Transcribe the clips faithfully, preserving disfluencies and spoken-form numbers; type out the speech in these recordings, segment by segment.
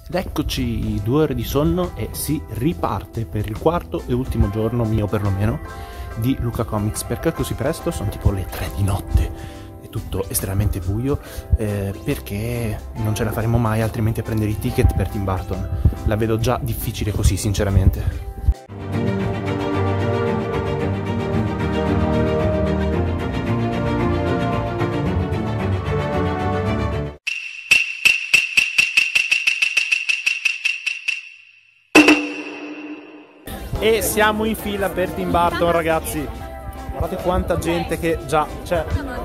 Ed eccoci, due ore di sonno e si riparte per il quarto e ultimo giorno, mio perlomeno, di Luca Comics. Perché così presto? Sono tipo le tre di notte, è tutto estremamente buio, eh, perché non ce la faremo mai altrimenti a prendere i ticket per Tim Burton. La vedo già difficile così, sinceramente. E siamo in fila per Tim Burton, ragazzi. Guardate quanta gente che già c'è.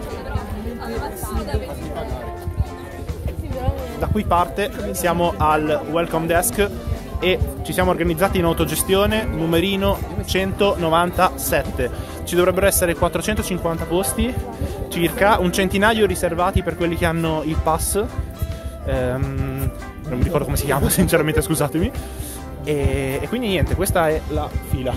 Da qui parte, siamo al welcome desk e ci siamo organizzati in autogestione, numerino centonovantasette. Ci dovrebbero essere quattrocentocinquanta posti, circa un centinaio riservati per quelli che hanno il pass. Ehm, non mi ricordo come si chiama, sinceramente, scusatemi. E, e quindi niente, questa è la fila.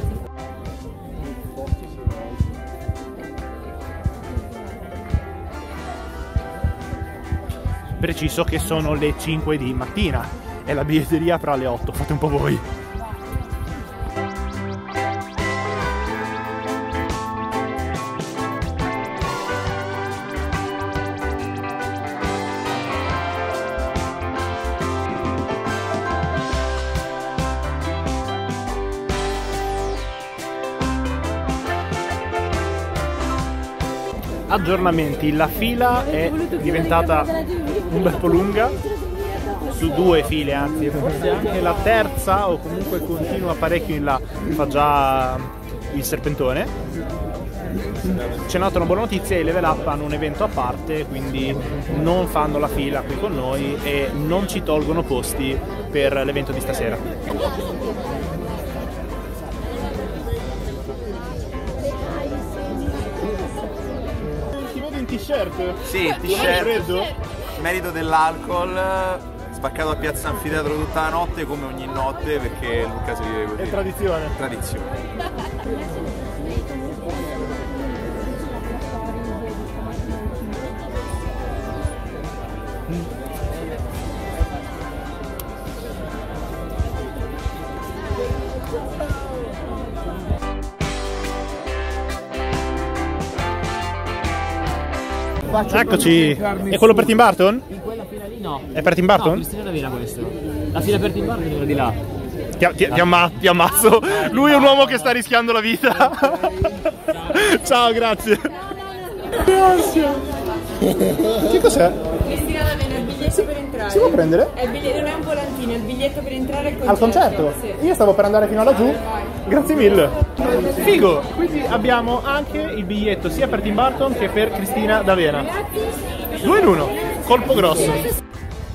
Preciso che sono le cinque di mattina e la biglietteria apre alle otto, fate un po' voi. Aggiornamenti, la fila è diventata un bel po' lunga, su due file anzi, forse anche la terza o comunque continua parecchio in là, fa già il serpentone. C'è nata una buona notizia, i Level Up hanno un evento a parte, quindi non fanno la fila qui con noi e non ci tolgono posti per l'evento di stasera. T-shirt? Sì, t-shirt, merito dell'alcol, spaccato a Piazza Anfiteatro tutta la notte come ogni notte perché Luca si vive così. È tradizione. Tradizione. Eccoci, è quello per Tim Burton? In quella fila lì no. È per Tim Burton? No, Cristina D'Avena questo. La fila per Tim Burton è quella di là. Ti, ti, ti, amma, ti ammazzo, lui è un uomo che sta rischiando la vita. Ciao, grazie. Grazie. Che cos'è? Cristina D'Avena, il biglietto per entrare. Si può prendere? È il biglietto, non è un volantino, è il biglietto per entrare al concerto. Al concerto? Sì. Io stavo per andare fino a laggiù. Grazie mille. Figo! Quindi abbiamo anche il biglietto sia per Tim Burton che per Cristina D'Avena. Due in uno, colpo grosso.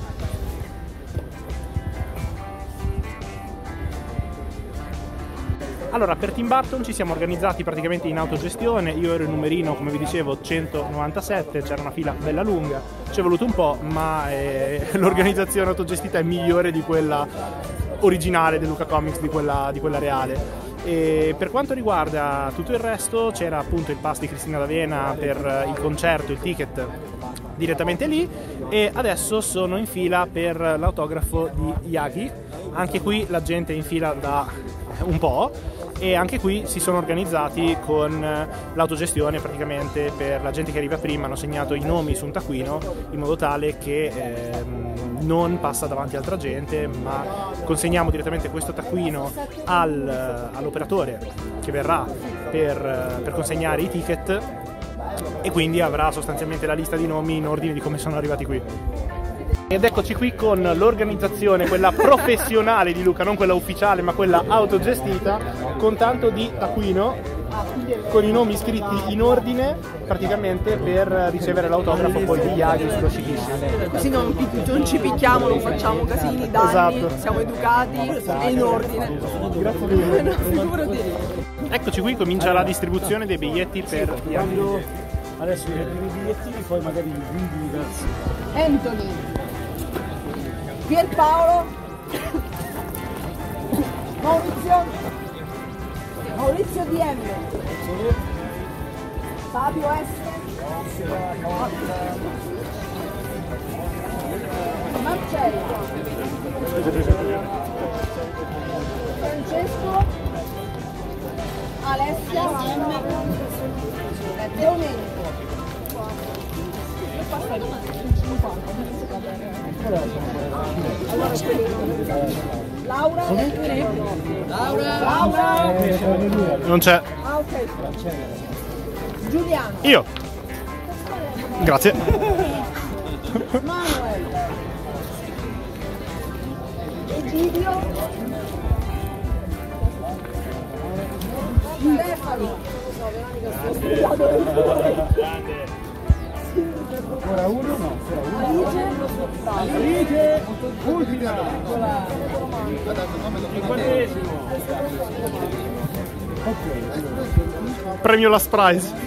Allora, per Tim Burton ci siamo organizzati praticamente in autogestione. Io ero il numerino, come vi dicevo, centonovantasette, c'era una fila bella lunga, ci è voluto un po', ma eh, l'organizzazione autogestita è migliore di quella originale di Luca Comics, di quella, di quella reale. E per quanto riguarda tutto il resto, c'era appunto il pass di Cristina D'Avena per il concerto, il ticket direttamente lì, e adesso sono in fila per l'autografo di Yagi. Anche qui la gente è in fila da un po'. E anche qui si sono organizzati con l'autogestione, praticamente per la gente che arriva prima hanno segnato i nomi su un taccuino in modo tale che ehm, non passa davanti altra gente, ma consegniamo direttamente questo taccuino al, all'operatore che verrà per, per consegnare i ticket e quindi avrà sostanzialmente la lista di nomi in ordine di come sono arrivati qui. Ed eccoci qui con l'organizzazione, quella professionale di Luca, non quella ufficiale ma quella autogestita, con tanto di taccuino, con i nomi scritti in ordine praticamente per ricevere l'autografo poi di Yagi sullo sciclissimo. Così non, non ci picchiamo, non facciamo casini, danni, esatto. Siamo educati e in ordine. Grazie mille. Figurati. Eccoci qui, comincia la distribuzione dei biglietti per Yagi. Adesso i bigliettini, poi magari guidi diversi. Anthony, Pierpaolo, Maurizio, Maurizio D M, Fabio S, Marcello, Laura? Laura? Laura? Non c'è. Ah, ok. Giuliano? Io. Grazie. Manuel? Egidio? Stefano? Ora uno no, Alice, ultima. Premio Last Prize.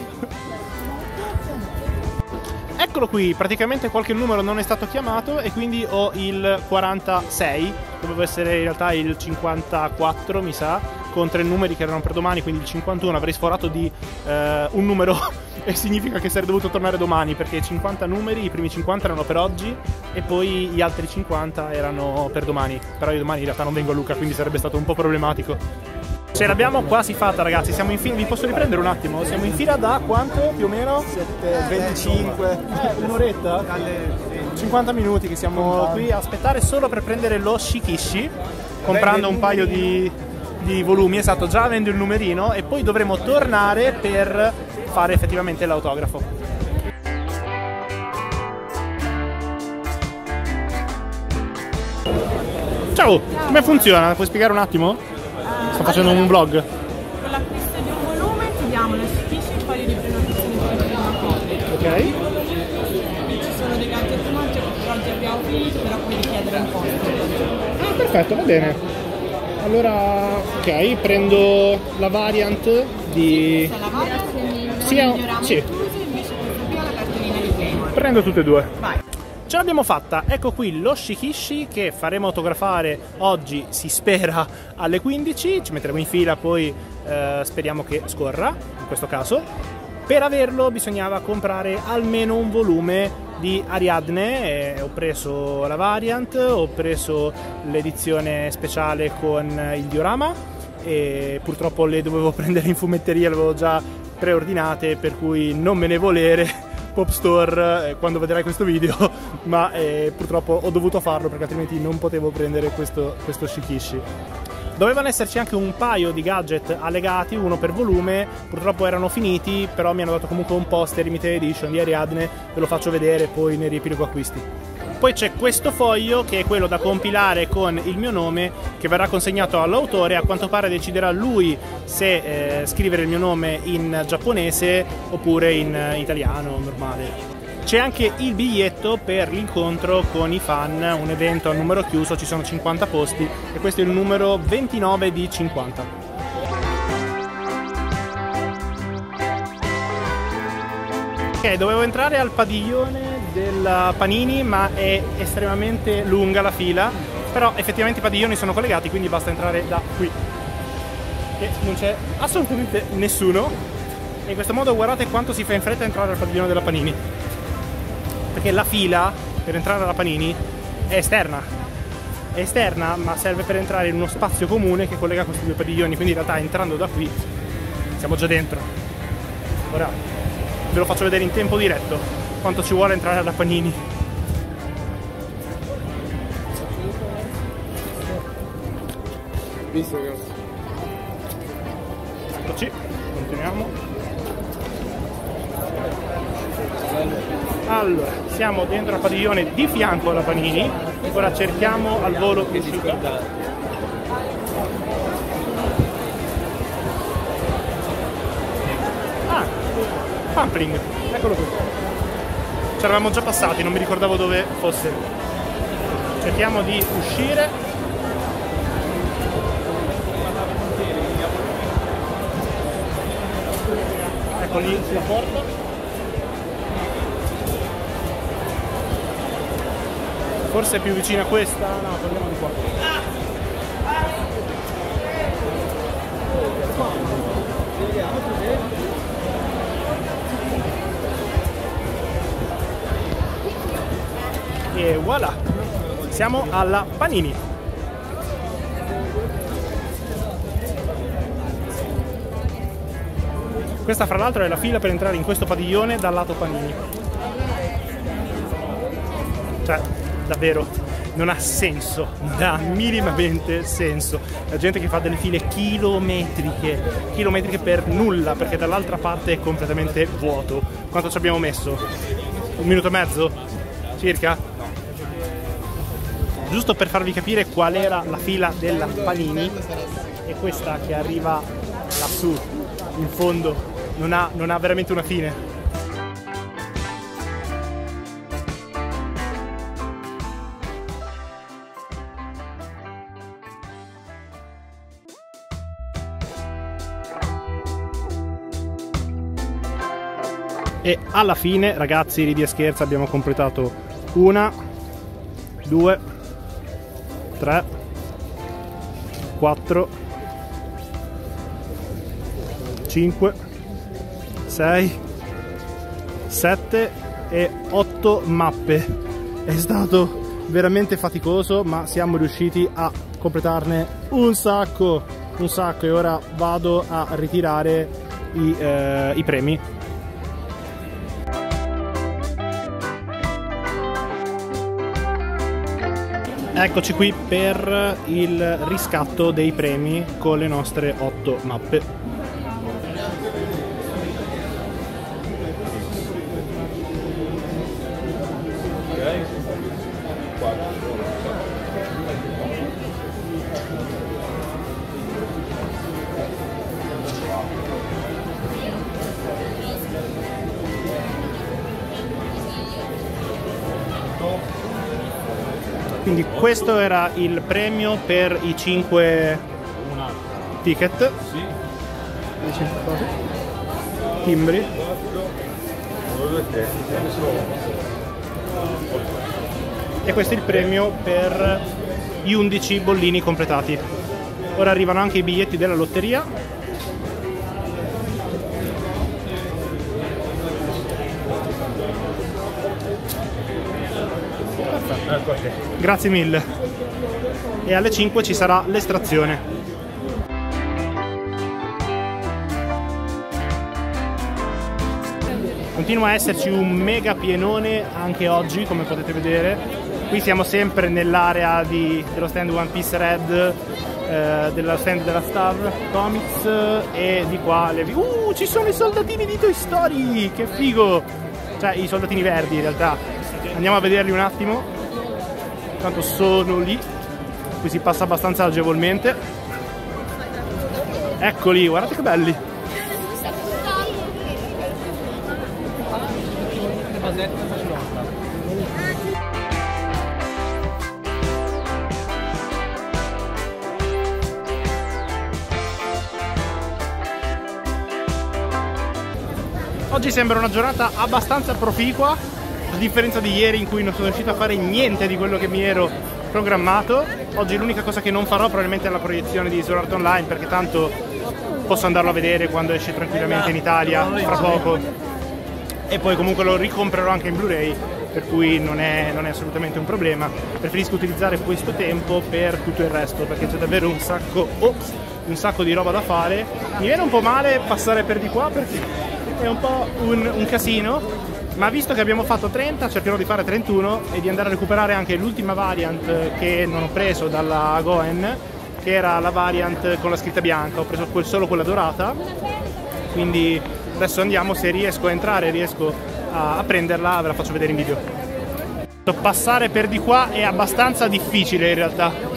Eccolo qui, praticamente qualche numero non è stato chiamato e quindi ho il quarantasei, doveva essere in realtà il cinquantaquattro mi sa, con tre numeri che erano per domani, quindi il cinquantuno avrei sforato di eh, un numero e significa che sarei dovuto tornare domani perché cinquanta numeri, i primi cinquanta erano per oggi e poi gli altri cinquanta erano per domani, però io domani in realtà non vengo a Lucca, quindi sarebbe stato un po' problematico. Ce l'abbiamo quasi fatta ragazzi, siamo in fila, vi posso riprendere un attimo? Siamo in fila da quanto più o meno? sette venticinque. Eh, un'oretta? cinquanta minuti che siamo qui a aspettare solo per prendere lo Shikishi, comprando un paio di, di volumi, esatto, già avendo il numerino, e poi dovremo tornare per fare effettivamente l'autografo. Ciao, come funziona? Puoi spiegare un attimo? Sto facendo un vlog. Con l'acquisto di un volume ti diamo lo Shikishi e un paio di prenotazioni per la prima copia. Ok. Ci sono dei gadget omaggio che per oggi abbiamo finito, però puoi richiedere in posto. Ah, perfetto, va bene. Allora, ok, prendo la variant di... Questa è la variant, Sì, con il diorama sì. incluso, invece questa qui è la cartolina di Playboy. Prendo tutte e due. Vai. Ce l'abbiamo fatta, ecco qui lo Shikishi che faremo autografare oggi, si spera, alle quindici, ci metteremo in fila, poi eh, speriamo che scorra, in questo caso. Per averlo bisognava comprare almeno un volume di Ariadne, eh, ho preso la variant, ho preso l'edizione speciale con il diorama e purtroppo le dovevo prendere in fumetteria, le avevo già preordinate, per cui non me ne volere Pop Store eh, quando vedrai questo video, ma eh, purtroppo ho dovuto farlo perché altrimenti non potevo prendere questo, questo Shikishi. Dovevano esserci anche un paio di gadget allegati, uno per volume, purtroppo erano finiti, però mi hanno dato comunque un poster limited edition di Ariadne, ve lo faccio vedere poi nel riepilogo acquisti. Poi c'è questo foglio che è quello da compilare con il mio nome, che verrà consegnato all'autore, a quanto pare deciderà lui se eh, scrivere il mio nome in giapponese oppure in eh, italiano normale. C'è anche il biglietto per l'incontro con i fan, un evento a numero chiuso, ci sono cinquanta posti e questo è il numero ventinove di cinquanta. Ok, dovevo entrare al padiglione della Panini, ma è estremamente lunga la fila, però effettivamente i padiglioni sono collegati, quindi basta entrare da qui. E non c'è assolutamente nessuno. E in questo modo guardate quanto si fa in fretta a entrare al padiglione della Panini. Perché la fila per entrare alla Panini è esterna. È esterna, ma serve per entrare in uno spazio comune che collega questi due padiglioni, quindi in realtà entrando da qui siamo già dentro. Ora ve lo faccio vedere in tempo diretto quanto ci vuole entrare alla Panini. Visto che... Eccoci, continuiamo. Allora, siamo dentro al padiglione di fianco alla Panini. Ora cerchiamo al volo l'uscita. Ah, Pampling, eccolo qui. Ci eravamo già passati, non mi ricordavo dove fosse. Cerchiamo di uscire. Ecco lì la porta. Forse è più vicina a questa. No, torniamo di qua. E voilà, siamo alla Panini. Questa fra l'altro è la fila per entrare in questo padiglione dal lato Panini. Cioè, davvero non ha senso, non ha minimamente senso. La gente che fa delle file chilometriche, chilometriche per nulla, perché dall'altra parte è completamente vuoto. Quanto ci abbiamo messo? Un minuto e mezzo? Circa? Giusto per farvi capire qual era la fila della Panini, è questa che arriva lassù, in fondo, non ha, non ha veramente una fine. E alla fine, ragazzi, ridi e scherzi, abbiamo completato una, due, tre, quattro, cinque, sei, sette e otto mappe. È stato veramente faticoso, ma siamo riusciti a completarne un sacco, un sacco, e ora vado a ritirare i, eh, i premi. Eccoci qui per il riscatto dei premi con le nostre otto mappe. Quindi questo era il premio per i cinque ticket, le cinque cose, timbri, e questo è il premio per gli undici bollini completati. Ora arrivano anche i biglietti della lotteria. Grazie mille. E alle cinque ci sarà l'estrazione. Continua a esserci un mega pienone anche oggi, come potete vedere. Qui siamo sempre nell'area dello stand One Piece Red, eh, dello stand della Star Comics, e di qua le... Uh, ci sono i soldatini di Toy Story! Che figo! Cioè, i soldatini verdi in realtà. Andiamo a vederli un attimo. Tanto sono lì, qui si passa abbastanza agevolmente. Eccoli, guardate che belli. Oggi sembra una giornata abbastanza proficua, a differenza di ieri in cui non sono riuscito a fare niente di quello che mi ero programmato. Oggi l'unica cosa che non farò probabilmente è la proiezione di Sword Art Online, perché tanto posso andarlo a vedere quando esce tranquillamente in Italia fra poco, e poi comunque lo ricomprerò anche in Blu-ray, per cui non è, non è assolutamente un problema. Preferisco utilizzare questo tempo per tutto il resto, perché c'è davvero un sacco, ops, un sacco di roba da fare. Mi viene un po' male passare per di qua perché è un po' un, un casino, ma visto che abbiamo fatto trenta, cercherò di fare trentuno e di andare a recuperare anche l'ultima variant che non ho preso dalla Goen, che era la variant con la scritta bianca. Ho preso quel, solo quella dorata, quindi adesso andiamo, se riesco a entrare, riesco a, a prenderla, ve la faccio vedere in video. Passare per di qua è abbastanza difficile in realtà.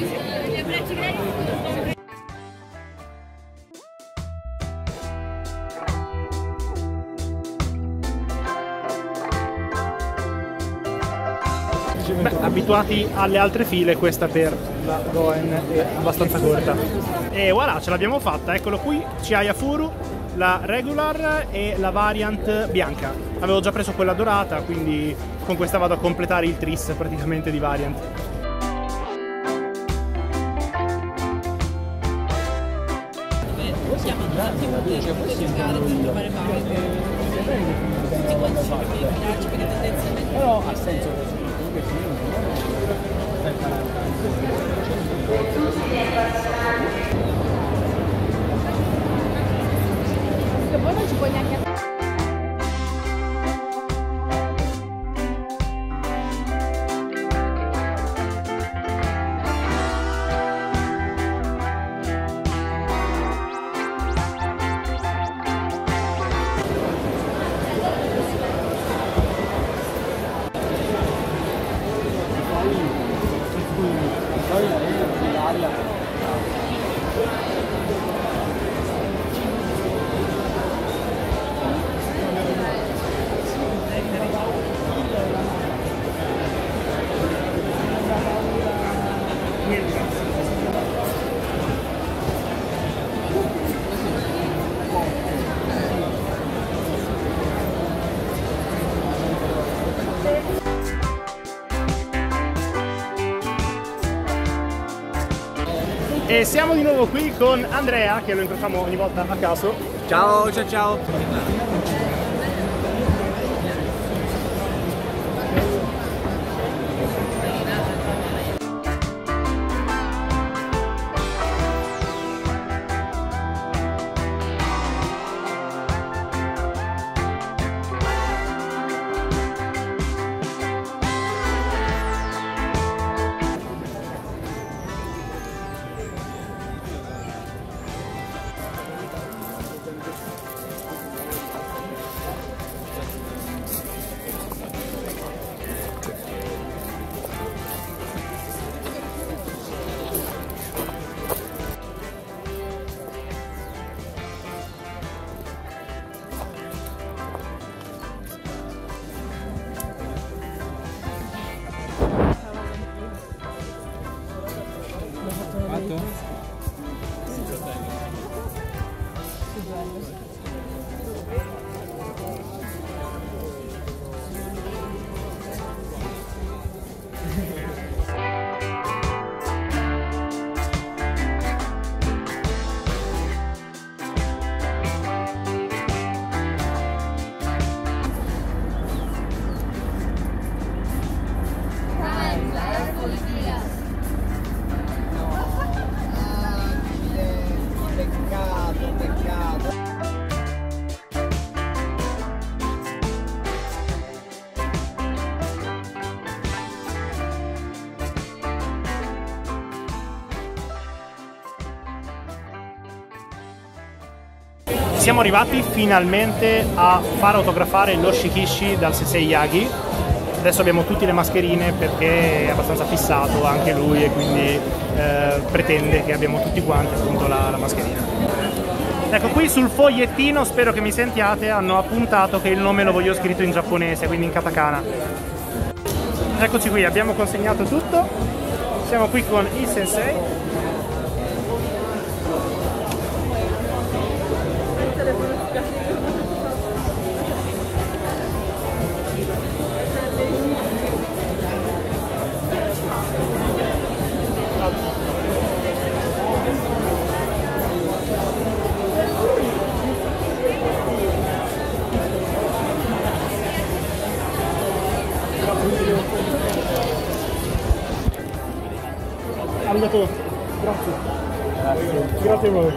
Beh, abituati alle altre file, questa per la Goen è abbastanza corta. E voilà, ce l'abbiamo fatta, eccolo qui, Chiaya Furu, la regular e la variant bianca. Avevo già preso quella dorata, quindi con questa vado a completare il tris praticamente di variant. Però ha senso. Che poi non ci puoi neanche... E siamo di nuovo qui con Andrea, che lo incontriamo ogni volta a caso. Ciao, ciao, ciao. Siamo arrivati finalmente a far autografare lo Shikishi dal Sensei Yagi. Adesso abbiamo tutte le mascherine perché è abbastanza fissato anche lui e quindi eh, pretende che abbiamo tutti quanti appunto la, la mascherina. Ecco, qui sul fogliettino, spero che mi sentiate, hanno appuntato che il nome lo voglio scritto in giapponese, quindi in katakana. Eccoci qui, abbiamo consegnato tutto. Siamo qui con il Sensei. Arigato, grazie. Grazie. Grazie a voi.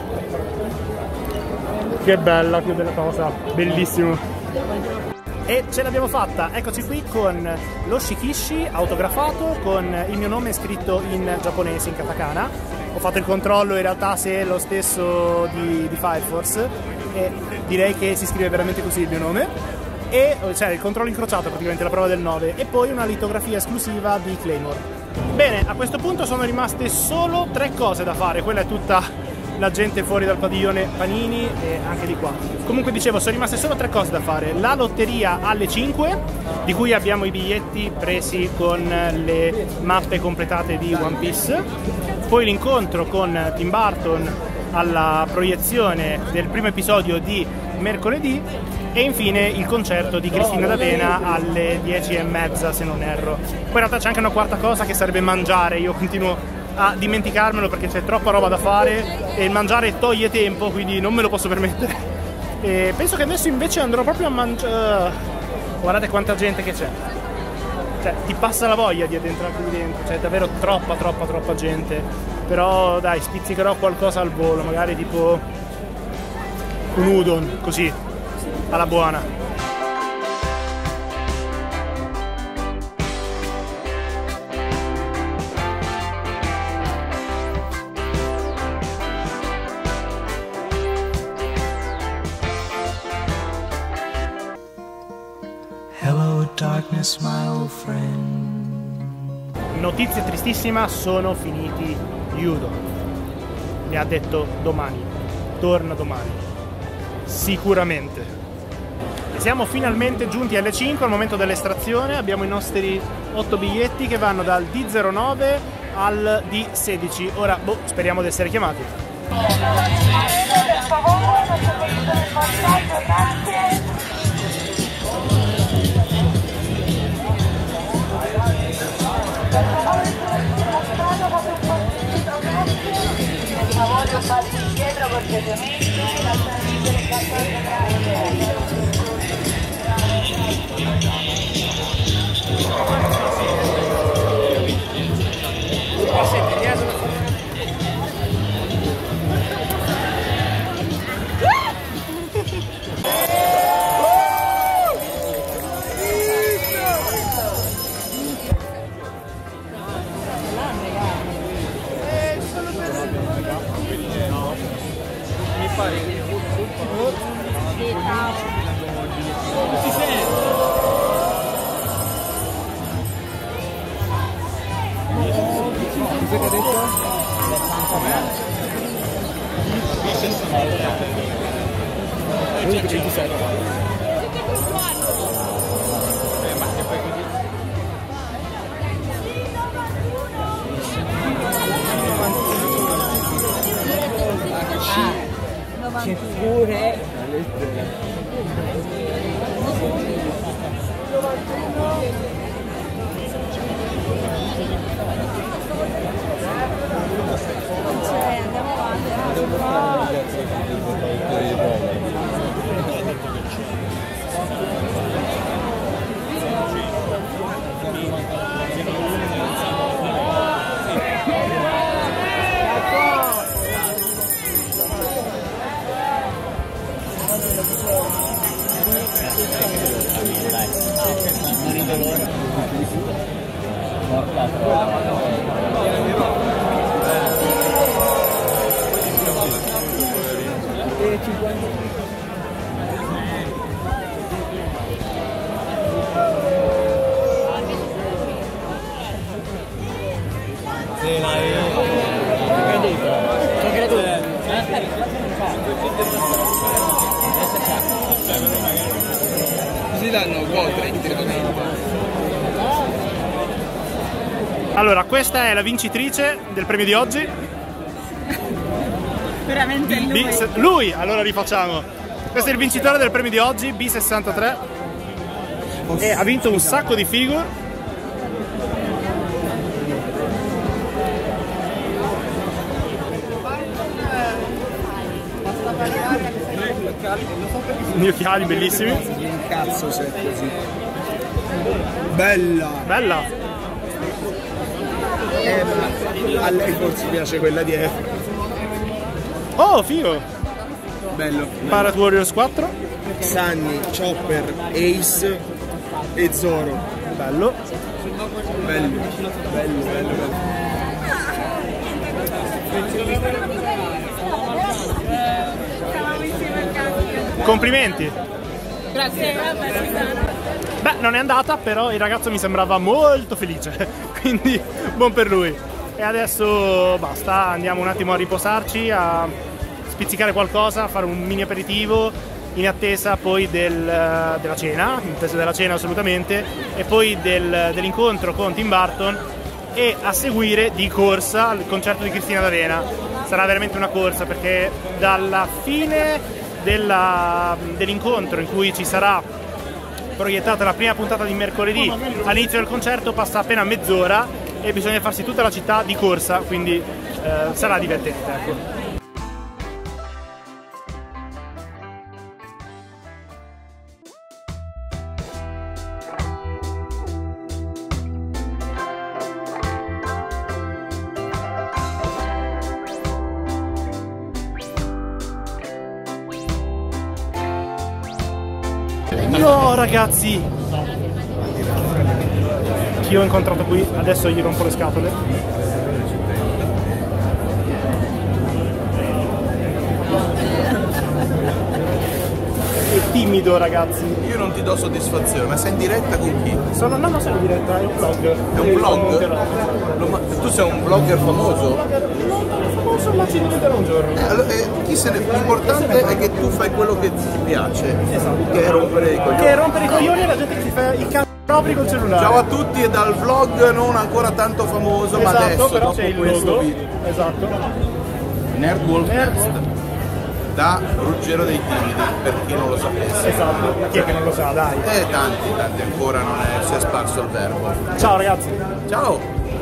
Che bella, che bella cosa, bellissimo. E ce l'abbiamo fatta, eccoci qui con lo Shikishi autografato con il mio nome scritto in giapponese, in katakana. Ho fatto il controllo in realtà se è lo stesso di, di Fire Force e direi che si scrive veramente così il mio nome. E cioè il controllo incrociato, praticamente la prova del nove, e poi una litografia esclusiva di Claymore. Bene, a questo punto sono rimaste solo tre cose da fare, quella è tutta la gente fuori dal padiglione Panini e anche di qua. Comunque dicevo, sono rimaste solo tre cose da fare: la lotteria alle cinque, di cui abbiamo i biglietti presi con le mappe completate di One Piece, poi l'incontro con Tim Burton alla proiezione del primo episodio di mercoledì e infine il concerto di Cristina D'Avena alle dieci e mezza, se non erro. Poi in realtà c'è anche una quarta cosa che sarebbe mangiare. Io continuo a dimenticarmelo perché c'è troppa roba da fare e il mangiare toglie tempo, quindi non me lo posso permettere. E penso che adesso invece andrò proprio a mangiare. Guardate quanta gente che c'è, cioè ti passa la voglia di addentrarti qui dentro, c'è davvero troppa troppa troppa gente. Però dai, spizzicherò qualcosa al volo, magari tipo un udon, così alla buona. Hello darkness, my old friend. notizia tristissima, sono finiti Yudo. Mi ha detto domani, torna domani, sicuramente. E siamo finalmente giunti alle cinque, al momento dell'estrazione. Abbiamo i nostri otto biglietti che vanno dal D zero nove al D sedici. Ora, boh, speriamo di essere chiamati. Voglio farti indietro cortesemente, lasciare libero il passaggio grazie. Che pure si danno quote direttamente. Allora, questa è la vincitrice del premio di oggi. Veramente lui. B, lui, allora rifacciamo. Questo è il vincitore del premio di oggi, B sessantatré. E ha vinto un sacco di figure. Gli occhiali bellissimi. un cazzo se è così. Bella! Bella! Eh, ma a lei forse piace quella dietro. Oh, figo! Bello. Pirate Warriors quattro. Sunny, Chopper, Ace e Zoro. Bello. Bello, bello, bello, bello. Complimenti! Grazie. Beh, non è andata, però il ragazzo mi sembrava molto felice, quindi buon per lui. E adesso basta, andiamo un attimo a riposarci, a spizzicare qualcosa, a fare un mini aperitivo in attesa poi del, della cena, in attesa della cena assolutamente, e poi del, dell'incontro con Tim Burton, e a seguire di corsa il concerto di Cristina D'Avena. Sarà veramente una corsa, perché dalla fine dell'incontro in cui ci sarà proiettata la prima puntata di mercoledì all'inizio del concerto passa appena mezz'ora e bisogna farsi tutta la città di corsa, quindi eh, sarà divertente, ecco. No ragazzi, chi ho incontrato qui, adesso gli rompo le scatole. È timido. timido, ragazzi. Io non ti do soddisfazione, ma sei in diretta con chi? Sono, no, non sono in diretta, è un vlog. È un vlog? Lo, ma, tu sei un blogger famoso? Non famoso, ma ci diventerò un giorno. Eh, allora, eh, chi se ne... L'importante è che tu fai quello che ti piace. Esatto. Che è rompere i coglioni. Che è rompere i coglioni e la gente che si fa i cazzi propri col cellulare. Ciao a tutti e dal vlog non ancora tanto famoso, esatto, ma adesso però dopo c'è il questo logo. video. Esatto. Nerdwolf Nerd. Da Ruggero dei Timidi, per chi non lo sapesse. Esatto, chi è che non lo sa, dai. Eh, tanti, tanti ancora non è, si è sparso il verbo. Ciao ragazzi. Ciao!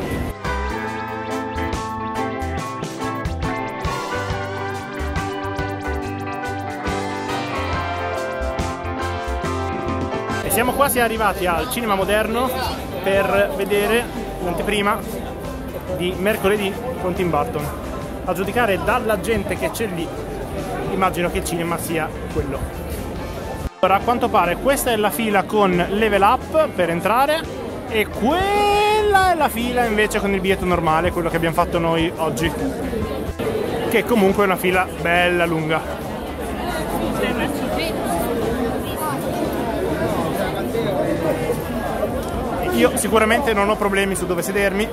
E siamo quasi arrivati al Cinema Moderno per vedere l'anteprima di Mercoledì con Tim Burton. A giudicare dalla gente che c'è lì, immagino che il cinema sia quello. Allora, a quanto pare questa è la fila con Level Up per entrare e quella è la fila invece con il biglietto normale, quello che abbiamo fatto noi oggi, che comunque è una fila bella lunga. Io sicuramente non ho problemi su dove sedermi,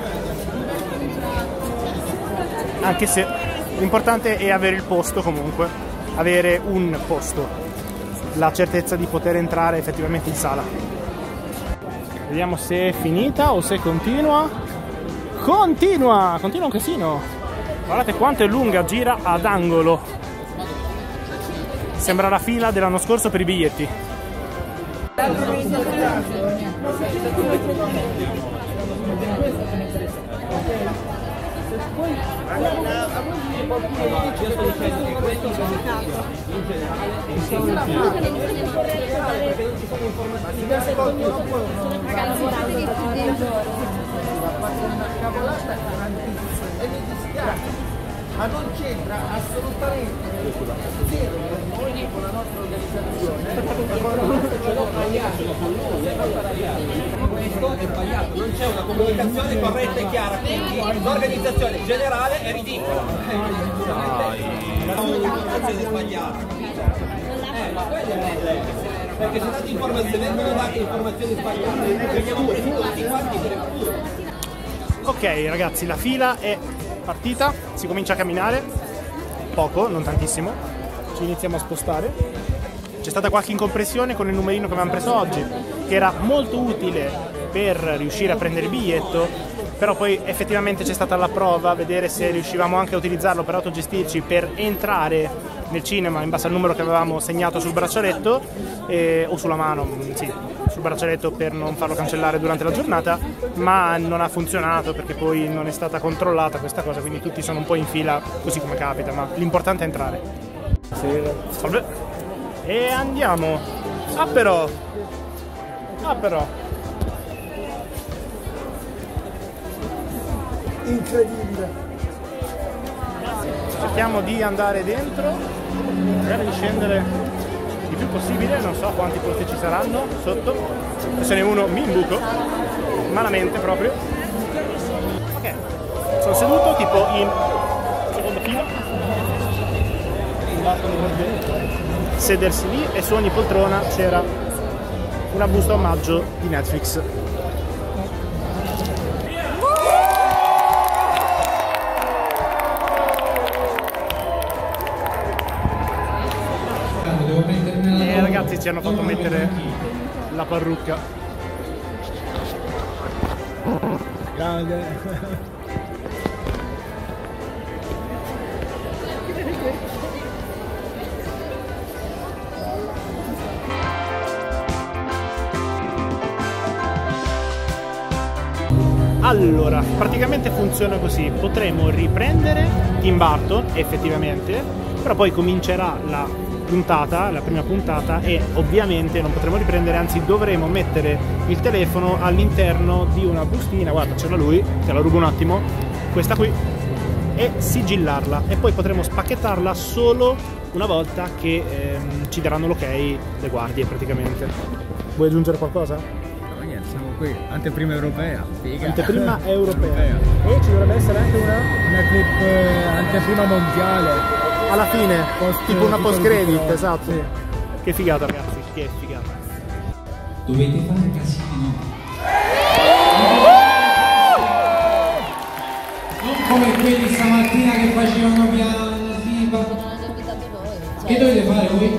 anche se l'importante è avere il posto comunque. Avere un posto, la certezza di poter entrare effettivamente in sala. Vediamo se è finita o se continua. Continua! Continua un casino. Guardate quanto è lunga, gira ad angolo. Sembra la fila dell'anno scorso per i biglietti. Ma non c'entra assolutamente zero noi con la nostra organizzazione. Questo è sbagliato, non c'è una comunicazione corretta e chiara, quindi l'organizzazione generale è ridicola. La comunicazione è sbagliata. Eh, ma quello è il problema. Perché se date informazioni, vengono date informazioni sbagliate, veniamo presi tutti quanti per il culo. Ok ragazzi, la fila è partita, si comincia a camminare, poco, non tantissimo, ci iniziamo a spostare. C'è stata qualche incompressione con il numerino che avevamo preso oggi, che era molto utile per riuscire a prendere il biglietto, però poi effettivamente c'è stata la prova, vedere se riuscivamo anche a utilizzarlo per autogestirci per entrare nel cinema in base al numero che avevamo segnato sul braccialetto, eh, o sulla mano, sì, sul braccialetto per non farlo cancellare durante la giornata, ma non ha funzionato perché poi non è stata controllata questa cosa, quindi tutti sono un po' in fila così come capita, ma l'importante è entrare. Salve! E andiamo! Ah però! Ah però! Incredibile! Cerchiamo di andare dentro, cercare di scendere il più possibile, non so quanti posti ci saranno sotto, se ce n'è uno mi imbuco, malamente proprio. Ok, sono seduto tipo in seconda fila, sedersi lì e su ogni poltrona c'era una busta omaggio di Netflix. E ragazzi ci hanno fatto mettere la parrucca. Grande. Allora, praticamente funziona così, potremo riprendere Tim Burton effettivamente, però poi comincerà la puntata, la prima puntata, e ovviamente non potremo riprendere, anzi dovremo mettere il telefono all'interno di una bustina, guarda c'era lui, te la rubo un attimo, questa qui, e sigillarla, e poi potremo spacchettarla solo una volta che ehm, ci daranno l'ok le guardie praticamente. Vuoi aggiungere qualcosa? Siamo qui, anteprima europea, figa. Anteprima europea. europea. E ci dovrebbe essere anche una Una clip eh, anteprima mondiale. alla fine, Post- tipo una titolo post credit, di- esatto. sì. Che figata ragazzi. Che figata. Dovete fare casino. Non come quelli stamattina che facevano piano, sipa. Che dovete fare voi?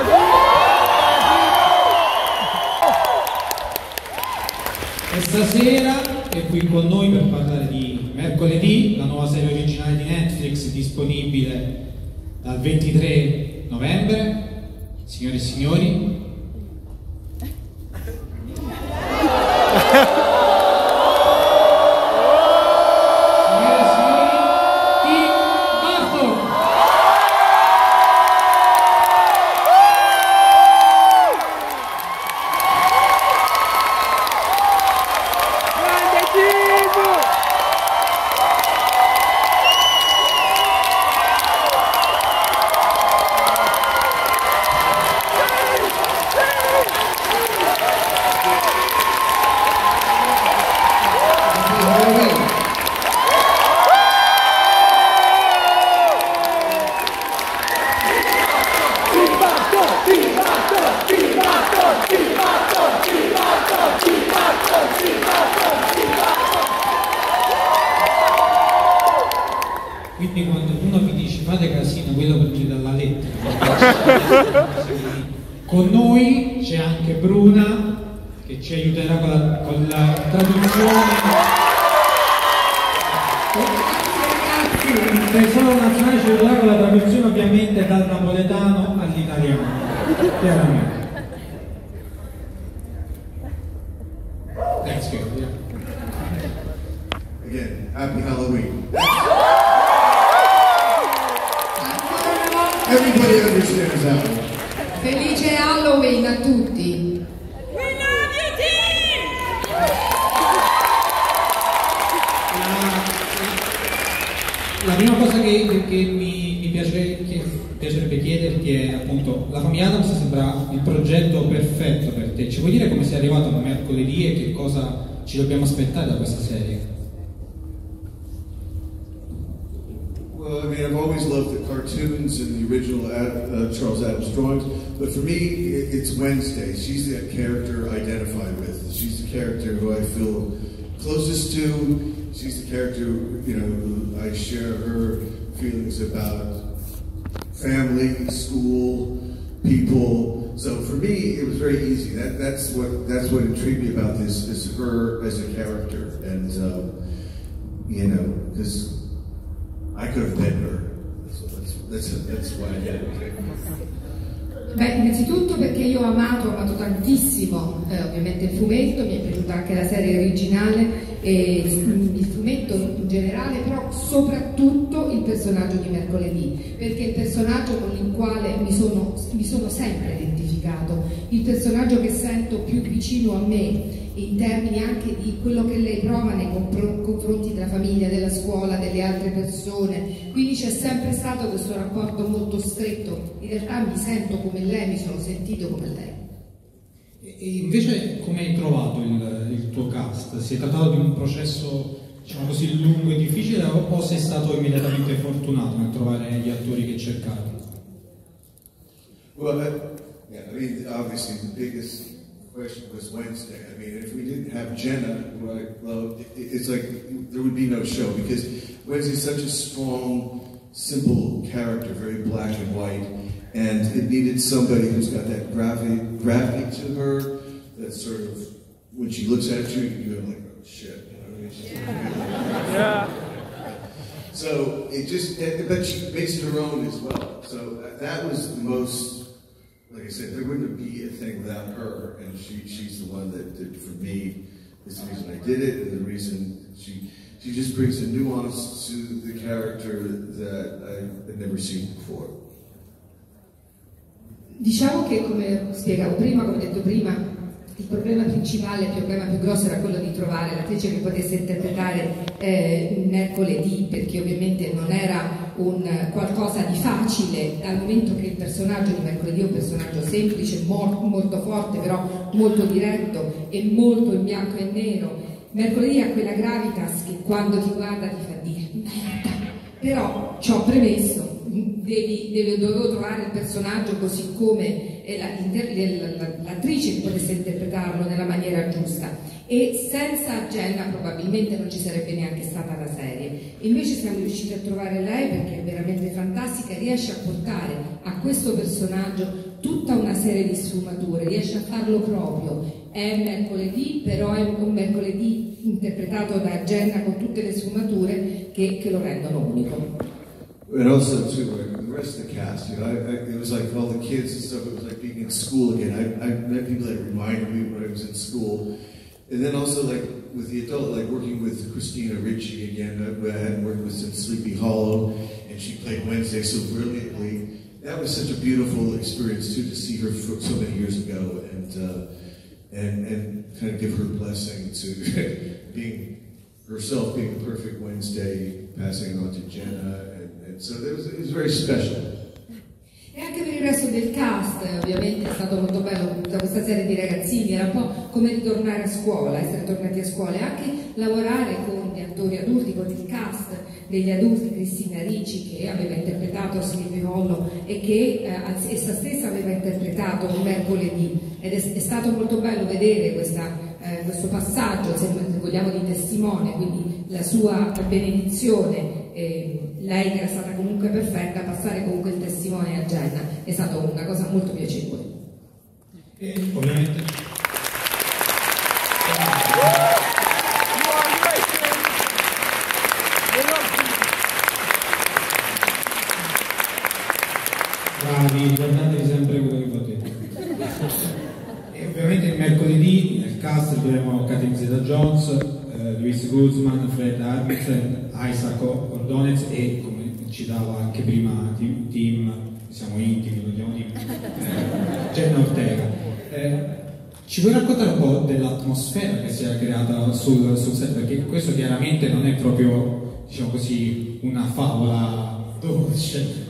E stasera è qui con noi per parlare di Mercoledì, la nuova serie originale di Netflix disponibile dal ventitré novembre. Signore e signori, quindi quando uno mi dice fate casino, quello perché dalla lettera. Con noi c'è anche Bruna che ci aiuterà con la, con la traduzione. Il Tesoro Nazionale ci aiuterà con la traduzione ovviamente dal napoletano all'italiano. Chiaramente. That's good, yeah. Again, happy Halloween. Everybody understands that one. Felice Halloween a tutti. La prima cosa che, che mi, mi piace, che piacerebbe chiederti è appunto, la famiglia Addams sembra il progetto perfetto per te. Ci puoi dire come sei arrivato a Mercoledì e che cosa ci dobbiamo aspettare da questa serie? Well, I mean, I've always loved the cartoons and the original Ad, uh, Charles Addams drawings, but for me, it's Wednesday. She's the character I identify with. She's the character who I feel closest to. She's the character, you know, who I share her feelings about family, school, people. So for me, it was very easy. That, that's what that's what intrigued me about this, is her as a character, and um, you know, because I could have been her. So that's that's that's why I did it. Beh, innanzitutto perché io ho amato, ho amato tantissimo eh, ovviamente il fumetto, mi è piaciuta anche la serie originale e il fumetto in generale, però soprattutto il personaggio di Mercoledì, perché è il personaggio con il quale mi sono, mi sono sempre identificato, il personaggio che sento più vicino a me in termini anche di quello che lei prova nei confronti della famiglia, della scuola, delle altre persone, quindi c'è sempre stato questo rapporto molto stretto. In realtà mi sento come lei, mi sono sentito come lei. E invece come hai trovato il, il tuo cast? Si è trattato di un processo, diciamo così, lungo e difficile, o sei stato immediatamente fortunato nel trovare gli attori che cercavi? Well, that, yeah, I mean, obviously the biggest question was Wednesday. I mean, if we didn't have Jenna, who I love, it, it's like there would be no show, because Wednesday's such a strong, simple character, very black and white, and it needed somebody who's got that gravity, gravity to her, that sort of, when she looks at you, you're like, oh shit, you know what I mean? She's like, yeah. So it just, it, but she makes it her own as well. So that, that was the most, like I said, there wouldn't be a thing without her, and she, she's the one that did, for me, is the reason I did it, and the reason she, she just brings a nuance to the character that I've never seen before. Diciamo che, come spiegavo prima, come ho detto prima, il problema principale, il problema più grosso era quello di trovare l'attrice che potesse interpretare eh, Mercoledì, perché ovviamente non era un qualcosa di facile, dal momento che il personaggio di Mercoledì è un personaggio semplice, molto, molto forte, però molto diretto e molto in bianco e nero. Mercoledì ha quella gravitas che quando ti guarda ti fa dire merda, però ci ho premesso, devi, devi, dovevo trovare il personaggio così come e la, la, l'attrice che potesse interpretarlo nella maniera giusta. E senza Jenna probabilmente non ci sarebbe neanche stata la serie. Invece siamo riusciti a trovare lei perché è veramente fantastica, riesce a portare a questo personaggio tutta una serie di sfumature, riesce a farlo proprio. È mercoledì, però è un mercoledì interpretato da Jenna con tutte le sfumature che, che lo rendono unico. And also too, like the rest of the cast, you know, I, I, it was like all the kids and stuff. It was like being in school again. I, I met people that reminded me when I was in school. And then also, like, with the adult, like, working with Christina Ricci again, I hadn't worked with since Sleepy Hollow, and she played Wednesday so brilliantly. That was such a beautiful experience, too, to see her so many years ago, and, uh, and, and kind of give her blessing to being, herself being the perfect Wednesday, passing it on to Jenna, and, and so it was, it was very special. E anche per il resto del cast, ovviamente è stato molto bello tutta questa serie di ragazzini, era un po' come ritornare a scuola, essere tornati a scuola e anche lavorare con gli attori adulti, con il cast degli adulti, Christina Ricci che aveva interpretato Sleepy Hollow e che eh, essa stessa aveva interpretato mercoledì, ed è, è stato molto bello vedere questa, eh, questo passaggio, se vogliamo, di testimone, quindi la sua benedizione. Eh, lei che era stata comunque perfetta, passare comunque il testimone a Jenna è stata una cosa molto piacevole. E ovviamente bravi, guardatevi sempre quello che potete. E ovviamente il mercoledì nel cast troviamo Catherine Zeta-Jones, eh, Louise Guzman, Fred Armisen, Isaac Ordonez e, come citava anche prima Tim, Tim siamo intimi, lo chiamo Tim, eh, Jenna Ortega. Eh, ci vuoi raccontare un po' dell'atmosfera che si è creata sul, sul set? Perché questo chiaramente non è proprio, diciamo così, una favola dolce.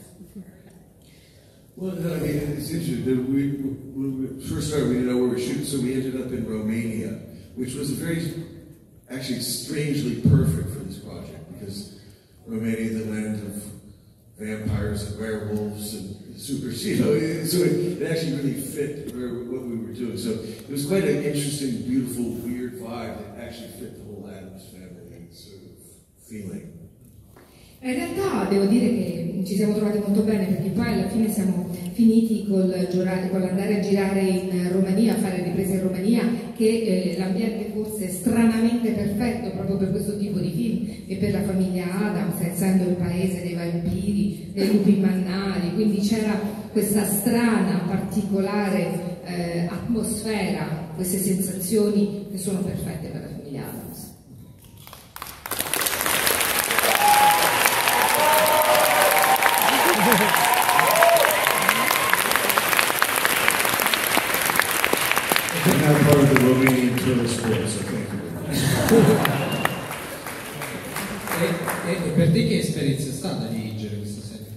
Well, I mean, it's interesting. We, when we first started, we didn't know where we were shooting, so we ended up in Romania, which was a very, actually strangely perfect for this project, because Romania, the land of vampires and werewolves and super, you know, so it, it actually really fit what we were doing. So it was quite an interesting, beautiful, weird vibe that actually fit the whole Addams Family sort of feeling. In realtà devo dire che ci siamo trovati molto bene, perché poi alla fine siamo finiti col, giurare, con l'andare a girare in Romania, a fare riprese in Romania, che eh, l'ambiente forse è stranamente perfetto proprio per questo tipo di film e per la famiglia Addams, essendo il paese dei vampiri, dei lupi mannari, quindi c'era questa strana, particolare eh, atmosfera, queste sensazioni che sono perfette per la famiglia Addams. I'm not part of the Romanian tourist board, so thank you. e, e per te che esperienza è stata dirigere questa serie?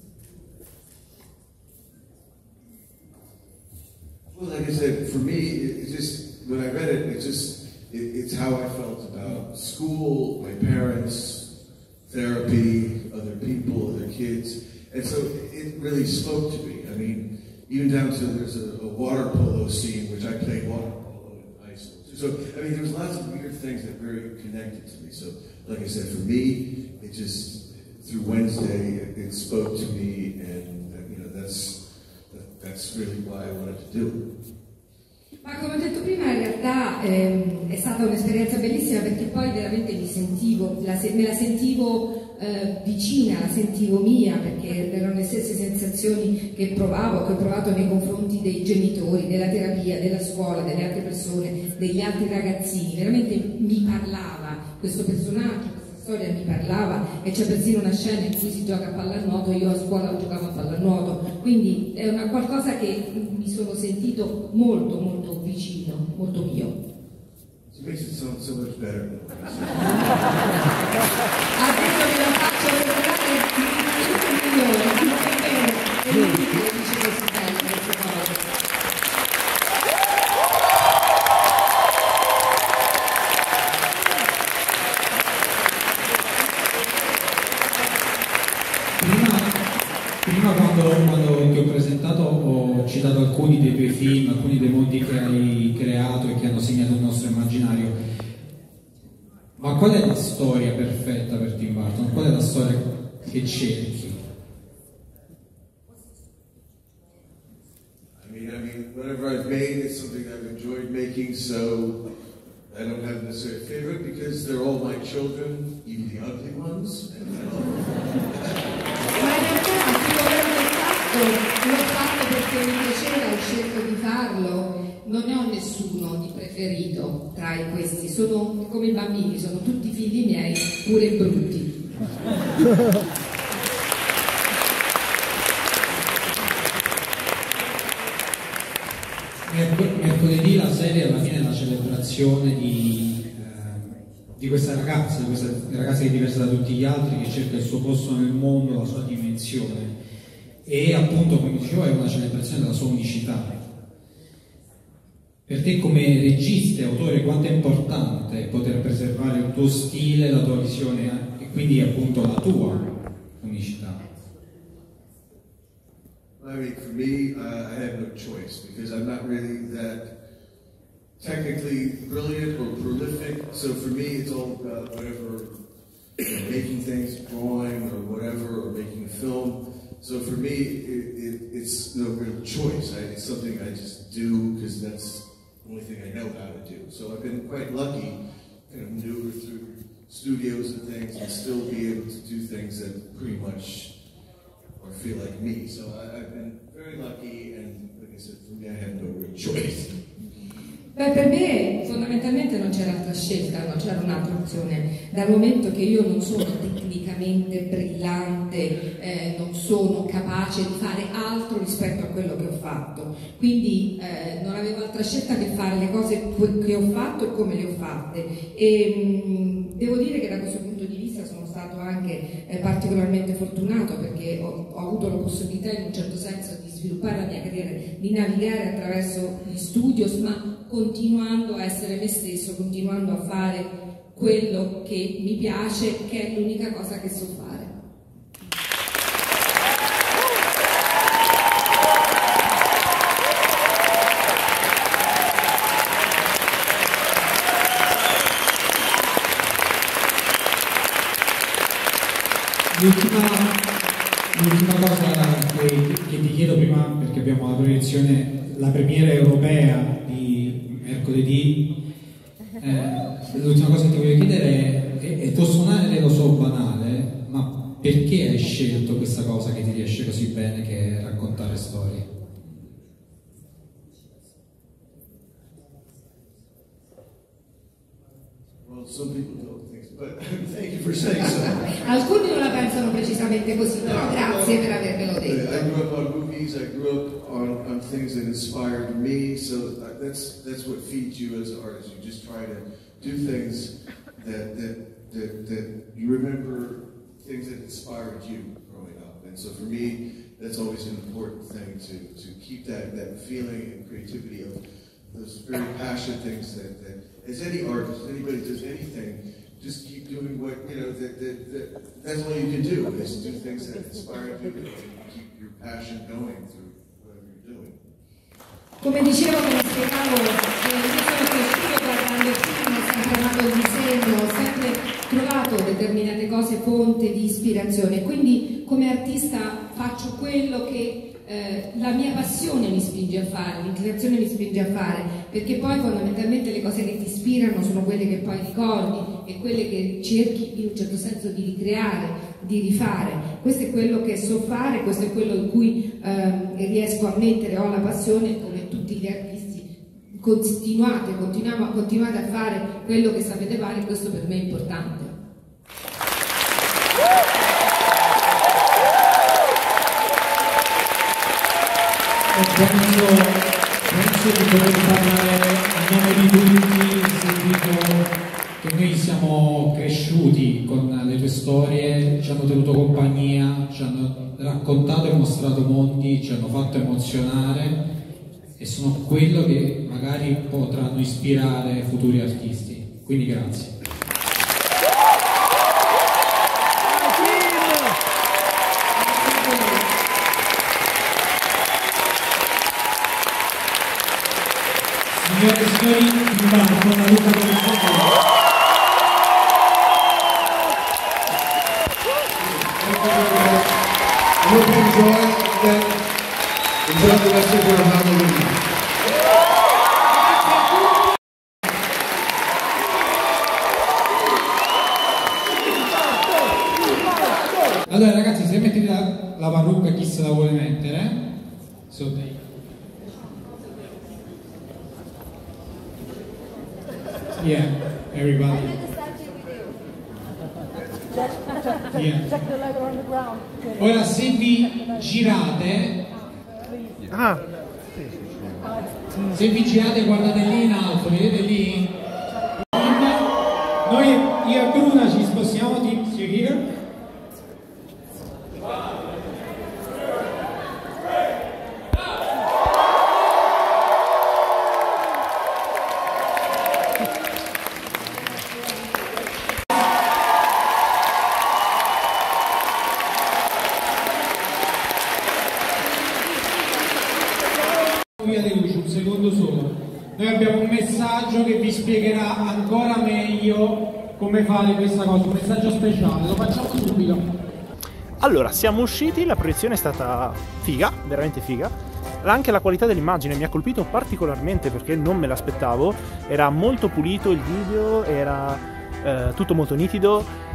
Well, like I said, for me, it, it just, when I read it, it just, it, it's how I felt about school, my parents, therapy, other people, other kids. And so it really spoke to me. I mean, even down to there's a, a water polo scene, which I played water polo in high school. So, I mean, there's lots of weird things that very connected to me. So, like I said, for me, it just, through Wednesday, it, it spoke to me, and, you know, that's, that, that's really why I wanted to do it. Ma come ho detto prima, in realtà ehm, è stata un'esperienza bellissima, perché poi veramente mi sentivo, la se, me la sentivo eh, vicina, la sentivo mia, perché erano le stesse sensazioni che provavo, che ho provato nei confronti dei genitori, della terapia, della scuola, delle altre persone, degli altri ragazzini. Veramente mi parlava questo personaggio, storia mi parlava, e c'è persino una scena in cui si gioca a pallanuoto. Io a scuola giocavo a pallanuoto, quindi è una qualcosa che mi sono sentito molto molto vicino, molto mio. It makes it sound so much better. Ha detto che la faccio sembrare molto migliore, non è vero, è lui che dice che si bella queste cose. Prima quando, quando ti ho presentato ho citato alcuni dei tuoi film, alcuni dei mondi che hai creato e che hanno segnato il nostro immaginario. Ma qual è la storia perfetta per Tim Burton? Qual è la storia che cerchi? I mean, I mean, whatever I've made, it's something I've enjoyed making, so I don't have necessarily a favorite because they're all my children, even the ugly ones. Ma in realtà l'ho fatto perché mi piaceva, ho scelto di farlo, non ne ho nessuno di preferito tra questi, sono come i bambini, sono tutti figli miei, pure brutti. Mercoledì la serie alla fine è la celebrazione di, eh, di questa ragazza, di questa ragazza che è diversa da tutti gli altri, che cerca il suo posto nel mondo, la sua dimensione. E appunto, come dicevo, è una celebrazione della sua unicità. Per te come regista e autore quanto è importante poter preservare il tuo stile, la tua visione e quindi appunto la tua unicità? I mean, for me, uh, I have no choice because I'm not really that technically brilliant or prolific. So for me, it's all about whatever, you know, making things, drawing or whatever, or making a film. So for me, it, it, it's no real choice. I, it's something I just do because that's the only thing I know how to do. So I've been quite lucky, kind of maneuver through studios and things and still be able to do things that pretty much or feel like me. So I, I've been very lucky, and like I said, for me, I have no real choice. Beh, per me fondamentalmente non c'era altra scelta, non c'era un'altra opzione, dal momento che io non sono tecnicamente brillante, eh, non sono capace di fare altro rispetto a quello che ho fatto, quindi eh, non avevo altra scelta che fare le cose che ho fatto e come le ho fatte. E mh, devo dire che da questo punto di vista sono stato anche eh, particolarmente fortunato, perché ho, ho avuto la possibilità in un certo senso di sviluppare la mia carriera, di navigare attraverso gli studios, ma continuando a essere me stesso, continuando a fare quello che mi piace, che è l'unica cosa che so fare. L'ultima, l'ultima cosa che, che ti chiedo prima, perché abbiamo la proiezione, la premiera europea di mercoledì, eh, l'ultima cosa che ti voglio chiedere è, è può suonare, lo so, banale, ma perché hai scelto questa cosa che ti riesce così bene, che è raccontare storie? Well, some people don't think so, but thank you for saying so. Alcuni non la pensano precisamente così, però grazie per avermelo detto. I grew up on movies, I grew up on, on things that inspired me, so that's that's what feeds you as an artist. You just try to do things that that that, that you remember, things that inspired you growing up. And so for me, that's always an important thing, to, to keep that, that feeling and creativity of those very passionate things that, that as any artist, anybody does anything, just keep doing what, you know, that, that, that, that's all you can do, is do things that inspire you and keep your passion going through whatever you're doing. Come dicevo, come spiegavo, eh, io sono cresciuto guardando il film, ho sempre amato il disegno, ho sempre trovato determinate cose fonte di ispirazione, quindi come artista faccio quello che eh, la mia passione mi spinge a fare, l'inclinazione mi spinge a fare, perché poi fondamentalmente le cose che ti ispirano sono quelle che poi ricordi e quelle che cerchi in un certo senso di ricreare, di rifare. Questo è quello che so fare, questo è quello in cui eh, riesco a mettere, ho la passione, come tutti gli artisti. Continuate, continuiamo, continuate a fare quello che sapete fare, questo per me è importante. Penso, penso di poter parlare a nome di tutti, dico che noi siamo cresciuti con le tue storie, ci hanno tenuto compagnia, ci hanno raccontato e mostrato mondi, ci hanno fatto emozionare e sono quello che magari potranno ispirare futuri artisti. Quindi grazie. I hope you enjoy that. Enjoy the rest of your Halloween. Allora ragazzi, se mettete la, la parrucca, chi se la vuole mettere? So they. Yeah, everybody. Yeah. Ora se vi girate, ah. se vi girate guardate lì in alto, vedete lì? Noi, io e Bruna ci spostiamo di here. Via di luce, un secondo solo. Noi abbiamo un messaggio che vi spiegherà ancora meglio come fare questa cosa, un messaggio speciale, lo facciamo subito. Allora, siamo usciti, la proiezione è stata figa, veramente figa. Anche la qualità dell'immagine mi ha colpito particolarmente perché non me l'aspettavo. Era molto pulito il video, era eh, tutto molto nitido.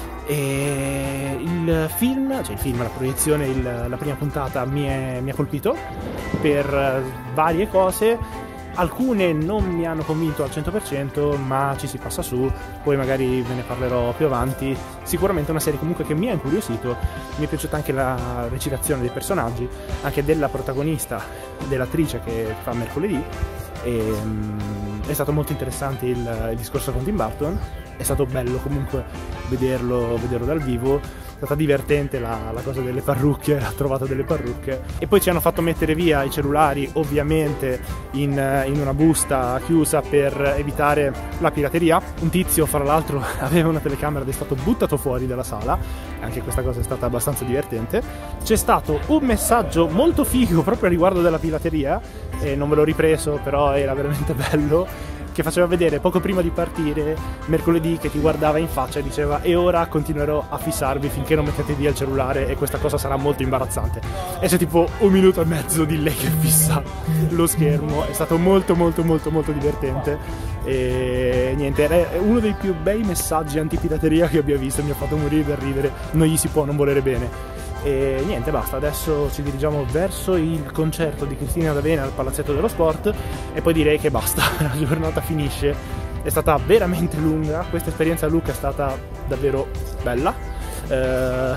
E il film, cioè il film, la proiezione, il, la prima puntata mi, è, mi ha colpito per varie cose. Alcune non mi hanno convinto al cento per cento, ma ci si passa su, poi magari ve ne parlerò più avanti. Sicuramente una serie comunque che mi ha incuriosito. Mi è piaciuta anche la recitazione dei personaggi, anche della protagonista, dell'attrice che fa Mercoledì. E, um, è stato molto interessante il, il discorso con Tim Burton. È stato bello comunque vederlo, vederlo dal vivo. È stata divertente la, la cosa delle parrucche, ha trovato delle parrucche. E poi ci hanno fatto mettere via i cellulari, ovviamente in, in una busta chiusa per evitare la pirateria. Un tizio, fra l'altro, aveva una telecamera ed è stato buttato fuori dalla sala. Anche questa cosa è stata abbastanza divertente. C'è stato un messaggio molto figo proprio a riguardo della pirateria, e non ve l'ho ripreso, però era veramente bello, che faceva vedere poco prima di partire Mercoledì che ti guardava in faccia e diceva: e ora continuerò a fissarvi finché non mettete via il cellulare e questa cosa sarà molto imbarazzante. E c'è tipo un minuto e mezzo di lei che fissa lo schermo. È stato molto molto molto molto divertente. E niente, è uno dei più bei messaggi antipirateria che abbia visto. Mi ha fatto morire per ridere. Non gli si può non volere bene. E niente, basta, adesso ci dirigiamo verso il concerto di Cristina D'Avena al Palazzetto dello Sport e poi direi che basta, la giornata finisce. È stata veramente lunga, questa esperienza a Lucca è stata davvero bella, eh,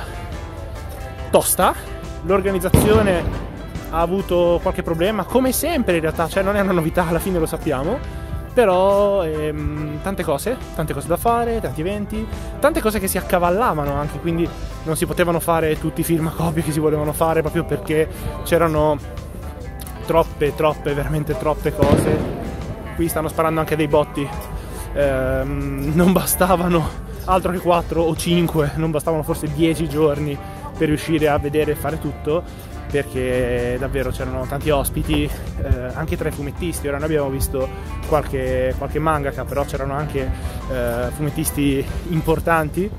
tosta. L'organizzazione ha avuto qualche problema, come sempre in realtà, cioè non è una novità, alla fine lo sappiamo. Però ehm, tante cose, tante cose da fare, tanti eventi, tante cose che si accavallavano anche, quindi non si potevano fare tutti i firmacopie che si volevano fare proprio perché c'erano troppe, troppe, veramente troppe cose. Qui stanno sparando anche dei botti, ehm, non bastavano altro che quattro o cinque, non bastavano forse dieci giorni per riuscire a vedere e fare tutto, perché davvero c'erano tanti ospiti, eh, anche tra i fumettisti. Ora noi abbiamo visto qualche, qualche mangaka, però c'erano anche eh, fumettisti importanti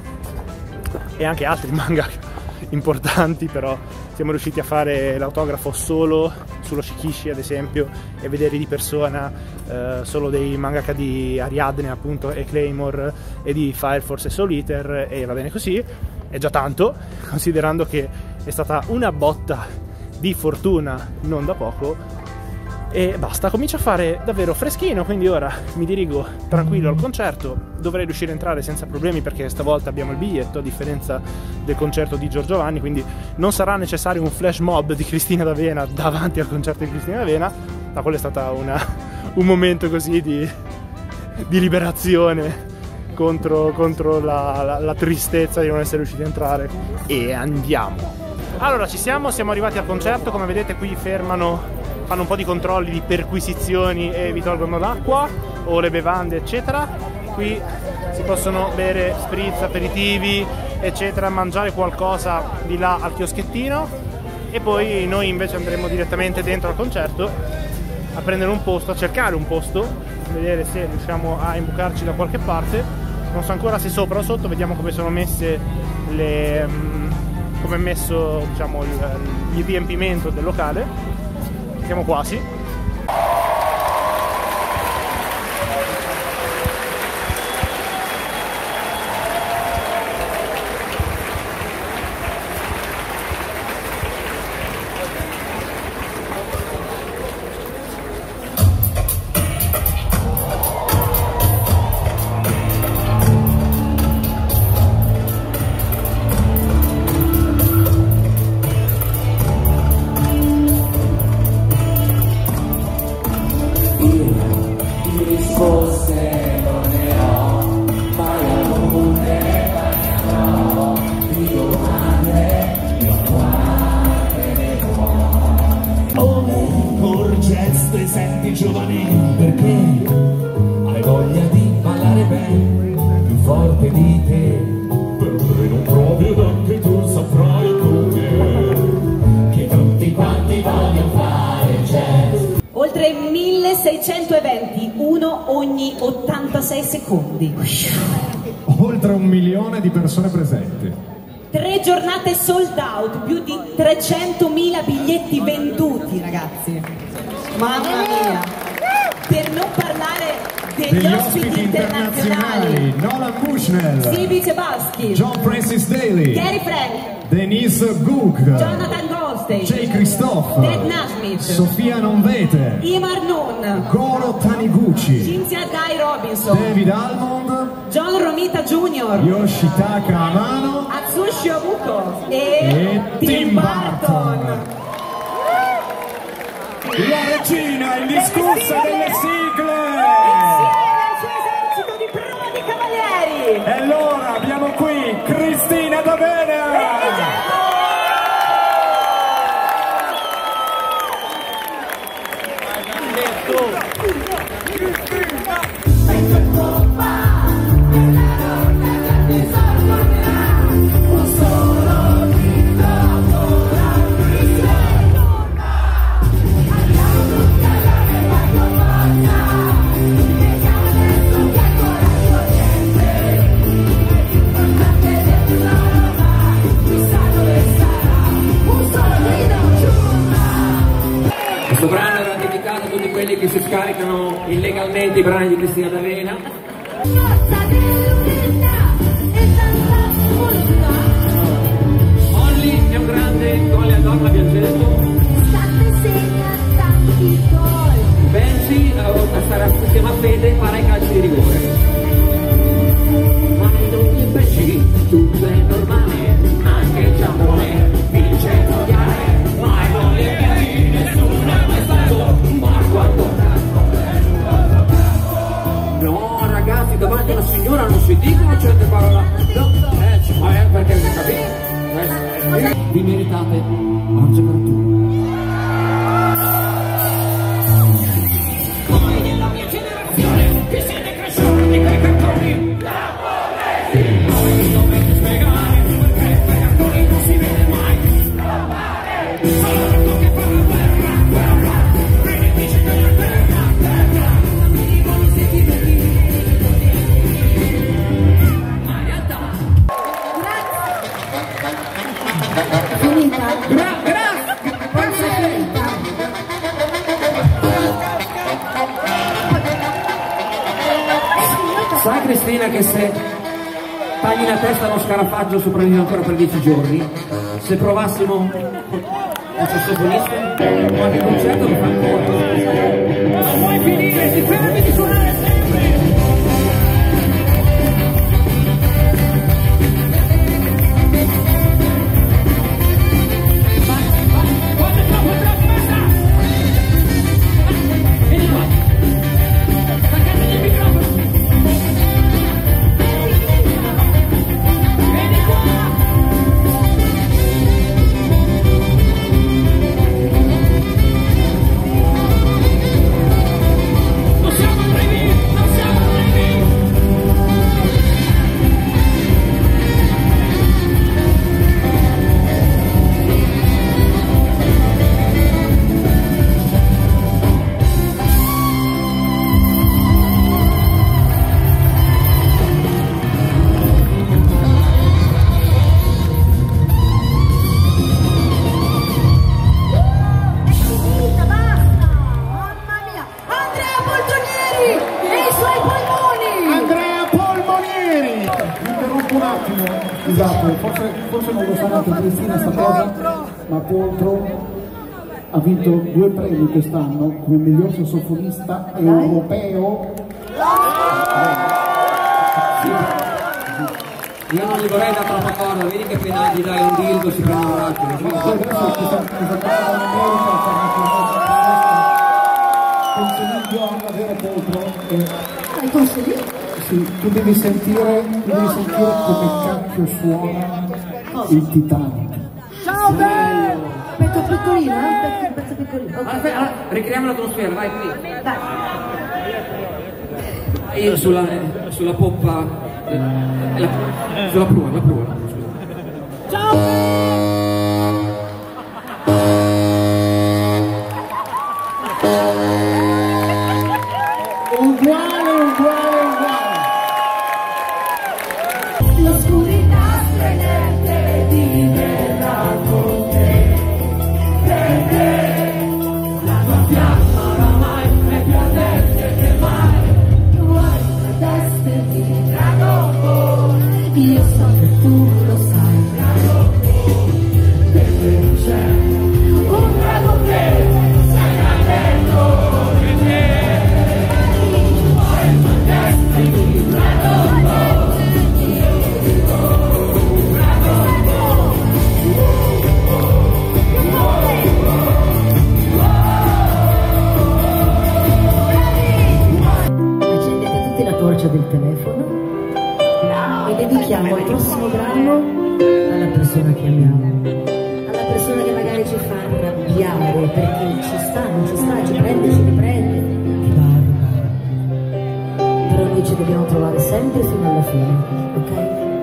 e anche altri mangaka importanti, però siamo riusciti a fare l'autografo solo sullo Shikishi ad esempio e vedere di persona eh, solo dei mangaka di Ariadne appunto e Claymore e di Fire Force e Soul Eater, e va bene così, è già tanto, considerando che è stata una botta di fortuna non da poco. E basta, comincia a fare davvero freschino, quindi ora mi dirigo tranquillo al concerto. Dovrei riuscire a entrare senza problemi perché stavolta abbiamo il biglietto, a differenza del concerto di Giorgio Vanni, quindi non sarà necessario un flash mob di Cristina D'Avena davanti al concerto di Cristina D'Avena. Ma quello è stato un momento così di, di liberazione contro, contro la, la, la tristezza di non essere riusciti a entrare. E andiamo. Allora ci siamo, siamo arrivati al concerto. Come vedete qui fermano, fanno un po' di controlli di perquisizioni e vi tolgono l'acqua o le bevande eccetera. Qui si possono bere spritz, aperitivi eccetera, mangiare qualcosa di là al chioschettino, e poi noi invece andremo direttamente dentro al concerto a prendere un posto, a cercare un posto, vedere se riusciamo a imbucarci da qualche parte. Non so ancora se sopra o sotto, vediamo come sono messe le, um, come è messo, diciamo, il, il riempimento del locale. Siamo quasi. Senti giovani, perché hai voglia di ballare bene, più forte di te, perché non provi ed anche tu saprai come che tutti quanti vogliono fare jazz. Oltre milleseicento eventi, uno ogni ottantasei secondi. Oltre un milione di persone presenti. Tre giornate sold out, più di trecentomila biglietti venduti, ragazzi. Mamma mia! Per non parlare degli, degli ospiti, ospiti internazionali, internazionali. Nolan Bushnell, Stevie Chbosky, John Francis Daly, Gary Frank, Denise Gook, Jonathan Goldstein, Jay Christoph, Ted Nasmith, Sofia Nonvete, Imar Nun, Goro Taniguchi, Cynthia Guy Robinson, David Almond, John Romita Junior, Yoshitaka Amano, Atsushi Obuko e, e Tim, Tim Burton. Burton. La regina indiscussa delle sigle! Insieme al suo esercito di prova di cavalieri! E allora abbiamo qui Cristina D'Avena! Questo brano era dedicato a tutti quelli che si scaricano illegalmente i brani di Cristina D'Avena. Olli è un grande gol al gol, l'abbiamo detto. Benji sarà insieme a Fede farà i calci di rigore. Ma non gli imbecilli, tutto è normale, anche Giappone vince mondiale. Ma non le piaci, nessuno è mai stato, ma quanto no ragazzi, davanti a una signora non si dicono certe parole. No, eh, ci vuole perché non capite. Vi meritate oggi per tutti. Voi della mia generazione che siete cresciuti coi cartoni, voi mi dovete spiegare perché per cartoni non si vede mai. Solo che fa la guerra, guerra, benefici della terra, terra, mi dicono se ti vedi. Ma in realtà Finita? Gra grazie! Forse è finita? Sai Cristina che se tagli la testa a uno scarafaggio sopravvive ancora per dieci giorni? Se provassimo un sassofonista, qualche concerto mi fa ancora. Non vuoi finire, ti fermi di suonare sempre! Quando è troppo troppo basta! Vieni qua! Staccate il microfono! Vieni qua! Non siamo arrivi! Cristina sta cosa, ma Poltro ha vinto due premi quest'anno come miglior sassofonista europeo. Io non gli vorrei dare troppa corda, vedi che appena gli dai un dildo si prende un attimo. Consiglio a avere Poltro. Hai consiglio? Sì, tu devi sentire, tu devi sentire come cacchio suona il Titanic. Ciao bello! Pezzo piccolino, eh? Pezzo piccolino. Okay. Allora, allora, ricreiamo l'atmosfera, vai qui. Dai. Io sulla, sulla poppa, eh, la, sulla prua, la prua. Ciao! Uguale, uguale, uguale. L'oscurità stridente diverrà con te, perché la tua fiamma oramai è più ardente che mai. Tu hai una testa di drago, io so che tu lo sai, perché c'è un drago che sai dentro di te. Hai una testa di drago. Accendete tutti la torcia del telefono e dedichiamo il prossimo brano alla persona che amiamo, alla persona che magari ci fa arrabbiare perché ci sta, non ci sta, ci prende, ci riprende, ti barba. Però noi ci dobbiamo trovare sempre fino alla fine, ok?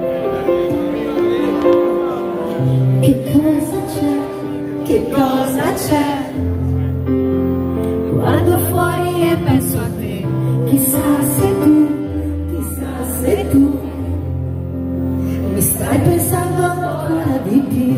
Che cosa c'è? Che cosa c'è? Guardo fuori e penso a te. Chissà se tu, chissà se tu mi stai pensando ancora di più.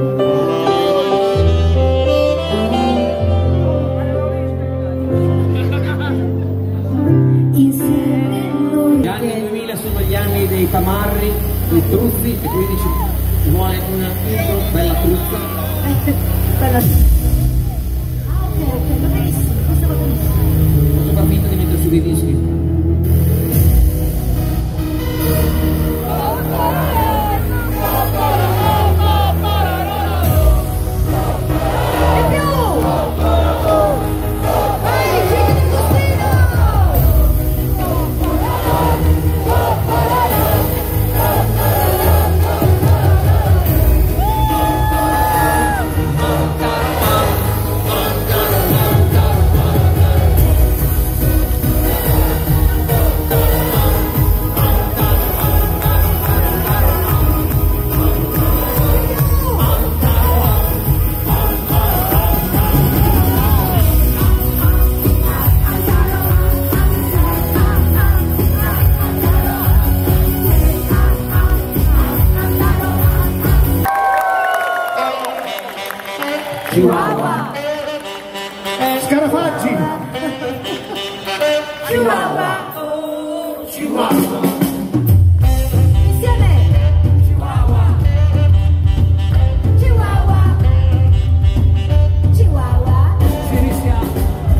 Insieme noi. Gli anni duemila sono gli anni dei tamarri, dei truzzi, e quindi ci vuole una intro bella truzza. Bella. Ah, ok, ok, va benissimo, questo va benissimo. Posso far finta di mettere su dei dischi? Chihuahua. Scarafaggi. Chihuahua. Chihuahua. Insieme. Chihuahua. Chihuahua. Chihuahua. Ci risiamo.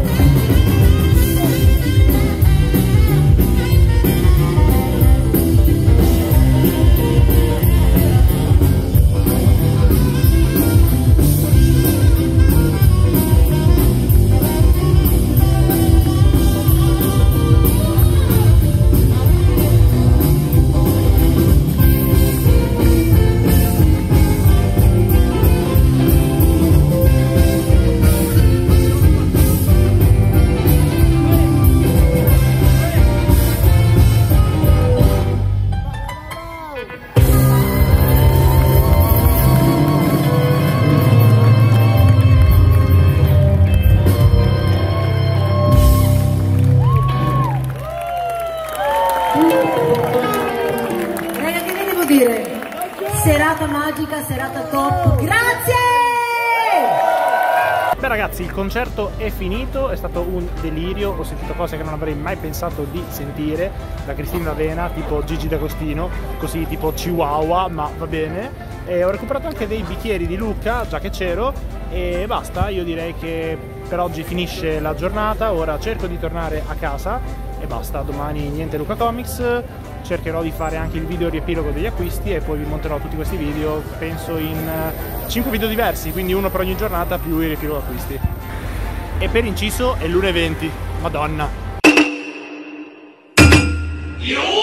Raga, che vi devo dire? Serata magica, serata top. Grazie! Beh ragazzi, il concerto è finito, è stato un delirio, ho sentito cose che non avrei mai pensato di sentire, da Cristina D'Avena, tipo Gigi D'Agostino, così tipo Chihuahua, ma va bene. E ho recuperato anche dei bicchieri di Lucca, già che c'ero, e basta. Io direi che per oggi finisce la giornata, ora cerco di tornare a casa e basta. Domani niente Lucca Comics, cercherò di fare anche il video riepilogo degli acquisti e poi vi monterò tutti questi video, penso in cinque video diversi, quindi uno per ogni giornata più il riepilogo acquisti. E per inciso è l'una e venti, madonna. Yo!